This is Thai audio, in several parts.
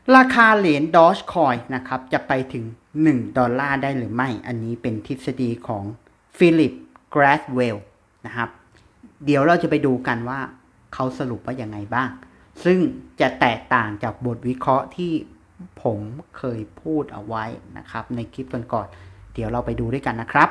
ราคาเหรียญ Dogecoin นะครับจะไปถึง$1ได้หรือไม่อันนี้เป็นทฤษฎีของฟิลิป แกรดเวลนะครับเดี๋ยวเราจะไปดูกันว่าเขาสรุปว่ายังไงบ้างซึ่งจะแตกต่างจากบทวิเคราะห์ที่ผมเคยพูดเอาไว้นะครับในคลิปก่อนๆเดี๋ยวเราไปดูด้วยกันนะครับ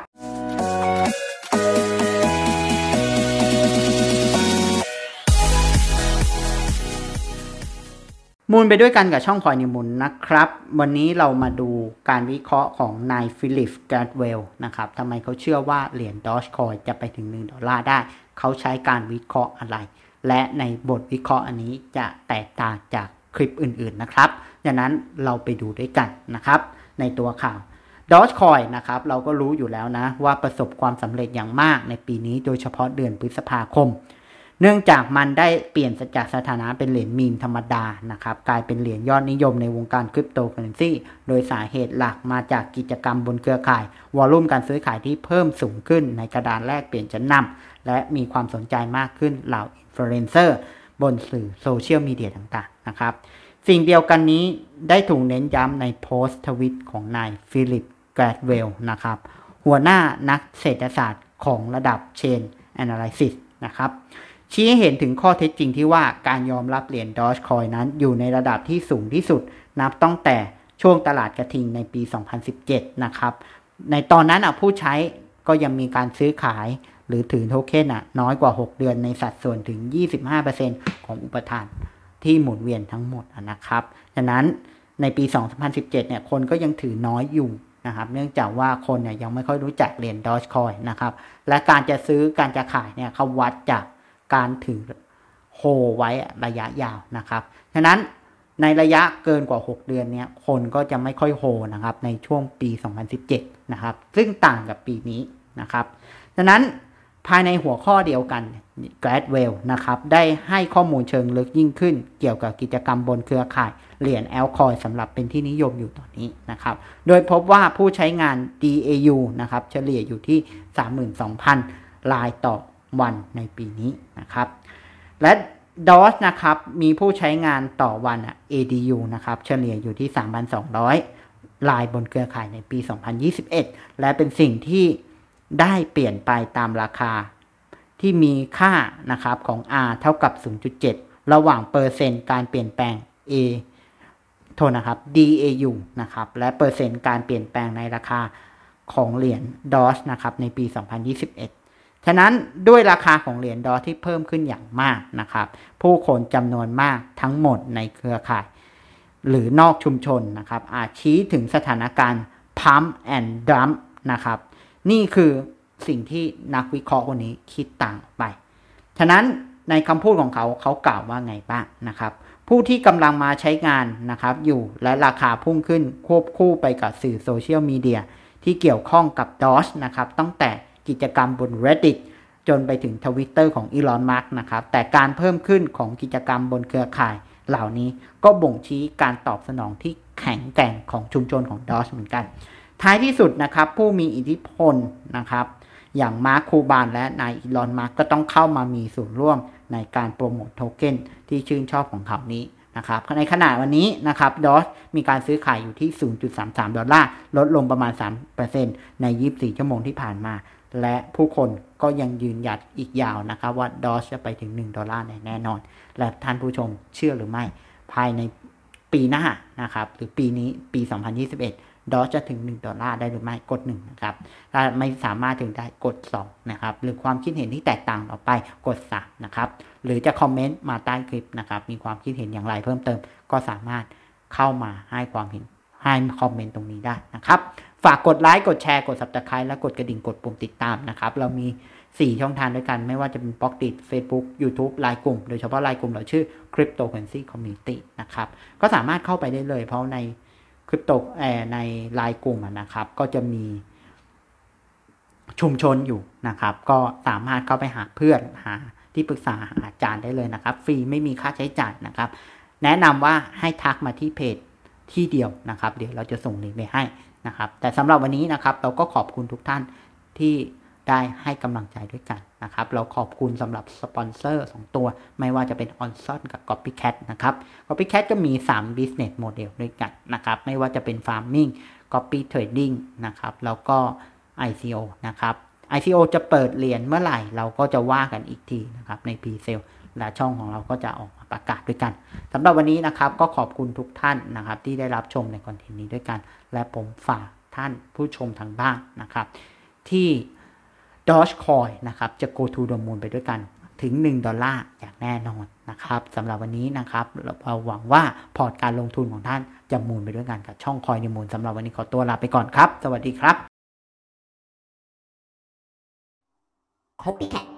มูลไปด้วยกันกับช่องคอยนิวมูลนะครับวันนี้เรามาดูการวิเคราะห์ของนายฟิลิป แกรดเวลนะครับทำไมเขาเชื่อว่าเหรียญ Dogecoin จะไปถึง$1ได้เขาใช้การวิเคราะห์อะไรและในบทวิเคราะห์อันนี้จะแตกต่างจากคลิปอื่นๆนะครับดังนั้นเราไปดูด้วยกันนะครับในตัวข่าว Dogecoin นะครับเราก็รู้อยู่แล้วนะว่าประสบความสำเร็จอย่างมากในปีนี้โดยเฉพาะเดือนพฤษภาคมเนื่องจากมันได้เปลี่ยนจากสถานะเป็นเหรียญมีมธรรมดานะครับกลายเป็นเหรียญยอดนิยมในวงการคริปโตเคอเรนซีโดยสาเหตุหลักมาจากกิจกรรมบนเครือข่ายวอลลุ่มการซื้อขายที่เพิ่มสูงขึ้นในกระดานแลกเปลี่ยนชั้นนำและมีความสนใจมากขึ้นเหล่าอินฟลูเอนเซอร์บนสื่อโซเชียลมีเดียต่างๆนะครับสิ่งเดียวกันนี้ได้ถูกเน้นย้ำในโพสต์ทวิตของนายฟิลิป แกรดเวลนะครับหัวหน้านักเศรษฐศาสตร์ของระดับ Chain Analysis นะครับชี้ให้เห็นถึงข้อเท็จจริงที่ว่าการยอมรับเหรียญ Dogecoin นั้นอยู่ในระดับที่สูงที่สุดนับตั้งแต่ช่วงตลาดกระทิงในปี 2017 นะครับในตอนนั้นผู้ใช้ก็ยังมีการซื้อขายหรือถือโทเค็นน้อยกว่า6เดือนในสัดส่วนถึง 25% ของอุปทานที่หมุนเวียนทั้งหมดนะครับฉะนั้นในปี 2017 เนี่ยคนก็ยังถือน้อยอยู่นะครับเนื่องจากว่าคนเนี่ยยังไม่ค่อยรู้จักเหรียญ Dogecoin นะครับและการจะซื้อการจะขายเนี่ยเขาวัดจากการถือโฮไว้ระยะยาวนะครับฉะนั้นในระยะเกินกว่า6เดือนเนี่ยคนก็จะไม่ค่อยโฮนะครับในช่วงปี 2017 นะครับซึ่งต่างกับปีนี้นะครับฉะนั้นภายในหัวข้อเดียวกัน แกรดเวลนะครับได้ให้ข้อมูลเชิงลึกยิ่งขึ้นเกี่ยวกับกิจกรรมบนเครือข่ายเหรียญ Altcoin สำหรับเป็นที่นิยมอยู่ตอนนี้นะครับโดยพบว่าผู้ใช้งาน DAU นะครับเฉลี่ยอยู่ที่ 32,000 รายต่อวันในปีนี้นะครับและ DOGE นะครับมีผู้ใช้งานต่อวัน ADU นะครับเฉลี่ยอยู่ที่ 3,200 รายบนเครือข่ายในปี 2021 และเป็นสิ่งที่ได้เปลี่ยนไปตามราคาที่มีค่านะครับของ R เท่ากับ 0.7 ระหว่างเปอร์เซ็นต์การเปลี่ยนแปลง โทษนะครับ DAU นะครับและเปอร์เซ็นต์การเปลี่ยนแปลงในราคาของเหรียญ DOGE นะครับในปี 2021 ฉะนั้นด้วยราคาของเหรียญ DOGE ที่เพิ่มขึ้นอย่างมากนะครับผู้คนจำนวนมากทั้งหมดในเครือข่ายหรือนอกชุมชนนะครับอาจชี้ถึงสถานการณ์ Pump and Dump นะครับนี่คือสิ่งที่นักวิเคราะห์คนนี้คิดต่างไปฉะนั้นในคำพูดของเขากล่าวว่าไงบ้างนะครับผู้ที่กำลังมาใช้งานนะครับอยู่และราคาพุ่งขึ้นควบคู่ไปกับสื่อโซเชียลมีเดียที่เกี่ยวข้องกับ DOGE นะครับตั้งแต่กิจกรรมบน Reddit จนไปถึง Twitter ของอีลอน มัสก์นะครับแต่การเพิ่มขึ้นของกิจกรรมบนเครือข่ายเหล่านี้ก็บ่งชี้การตอบสนองที่แข็งแกร่งของชุมชนของ DOGE เหมือนกันท้ายที่สุดนะครับผู้มีอิทธิพลนะครับอย่างมาร์ค คูบานและนายอีลอน มัสก์ก็ต้องเข้ามามีส่วนร่วมในการโปรโมทโทเค็นที่ชื่นชอบของเขานี้นะครับในขณะวันนี้นะครับ DOGE มีการซื้อขายอยู่ที่ $0.33 ลดลงประมาณ 3% ใน 24 ชั่วโมงที่ผ่านมาและผู้คนก็ยังยืนหยัดอีกยาวนะครับว่า DOGE จะไปถึง$1แน่นอนและท่านผู้ชมเชื่อหรือไม่ภายในปีหน้านะครับหรือปีนี้ปี 2021 DOGE จะถึง$1ได้หรือไม่กด1นะครับถ้าไม่สามารถถึงได้กด2นะครับหรือความคิดเห็นที่แตกต่างออกไปกด3นะครับหรือจะคอมเมนต์มาใต้คลิปนะครับมีความคิดเห็นอย่างไรเพิ่มเติมก็สามารถเข้ามาให้ความเห็นให้คอมเมนต์ตรงนี้ได้นะครับฝากกดไลค์กดแชร์กด Subscribe และกดกระดิ่งกดปุ่มติดตามนะครับเรามี4ช่องทางด้วยกันไม่ว่าจะเป็น Pocket Facebook YouTube ไลน์กลุ่มโดยเฉพาะไลน์กลุ่มเราชื่อ Cryptocurrency Community นะครับก็สามารถเข้าไปได้เลยเพราะในคริปโตในไลน์กลุ่มนะครับก็จะมีชุมชนอยู่นะครับก็สามารถเข้าไปหาเพื่อนหาที่ปรึกษาหาอาจารย์ได้เลยนะครับฟรีไม่มีค่าใช้จ่ายนะครับแนะนำว่าให้ทักมาที่เพจที่เดียวนะครับเดี๋ยวเราจะส่งลิงก์ไปให้นะครับแต่สำหรับวันนี้นะครับเราก็ขอบคุณทุกท่านที่ได้ให้กำลังใจด้วยกันนะครับเราขอบคุณสำหรับสปอนเซอร์2ตัวไม่ว่าจะเป็น Onson กับ Copycat นะครับ Copycat ก็มี3 business model ด้วยกันนะครับไม่ว่าจะเป็น farming copy trading นะครับแล้วก็ ICO นะครับ ICO จะเปิดเหรียญเมื่อไหร่เราก็จะว่ากันอีกทีนะครับใน Pre-sale และช่องของเราก็จะออกมาประกาศด้วยกันสำหรับวันนี้นะครับก็ขอบคุณทุกท่านนะครับที่ได้รับชมในคอนเทนต์นี้ด้วยกันและผมฝากท่านผู้ชมทางบ้านนะครับที่ Dogecoin นะครับจะ go to the moon ไปด้วยกันถึง$1อย่างแน่นอนนะครับสำหรับวันนี้นะครับเราหวังว่าพอร์ตการลงทุนของท่านจะมูลไปด้วยกันกับช่อง Coin the Moon สำหรับวันนี้ขอตัวลาไปก่อนครับสวัสดีครับ Copycat